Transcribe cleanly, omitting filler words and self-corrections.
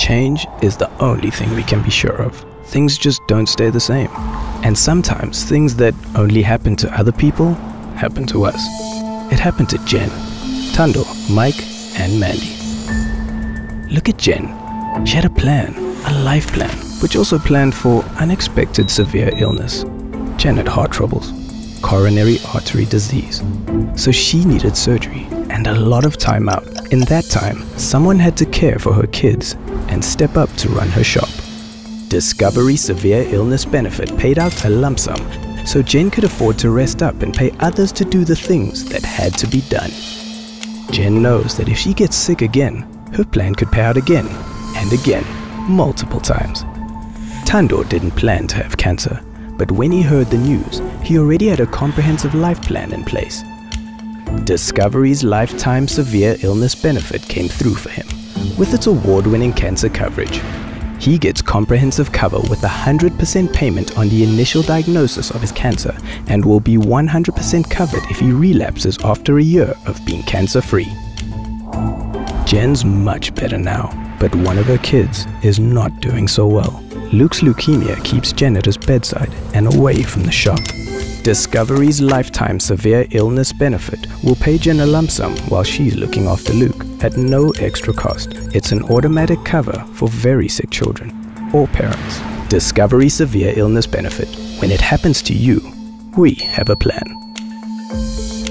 Change is the only thing we can be sure of. Things just don't stay the same. And sometimes things that only happen to other people happen to us. It happened to Jen, Thando, Mike, and Mandy. Look at Jen. She had a plan, a life plan, which also planned for unexpected severe illness. Jen had heart troubles, coronary artery disease. So she needed surgery and a lot of time out. In that time, someone had to care for her kids and step up to run her shop. Discovery Severe Illness Benefit paid out a lump sum, so Jen could afford to rest up and pay others to do the things that had to be done. Jen knows that if she gets sick again, her plan could pay out again and again, multiple times. Thando didn't plan to have cancer, but when he heard the news, he already had a comprehensive life plan in place. Discovery's Lifetime Severe Illness Benefit came through for him, with its award-winning cancer coverage. He gets comprehensive cover with 100% payment on the initial diagnosis of his cancer and will be 100% covered if he relapses after a year of being cancer-free. Jen's much better now, but one of her kids is not doing so well. Luke's leukemia keeps Jen at his bedside and away from the shop. Discovery's Lifetime Severe Illness Benefit will pay Jen a lump sum while she's looking after Luke at no extra cost. It's an automatic cover for very sick children or parents. Discovery Severe Illness Benefit. When it happens to you, we have a plan.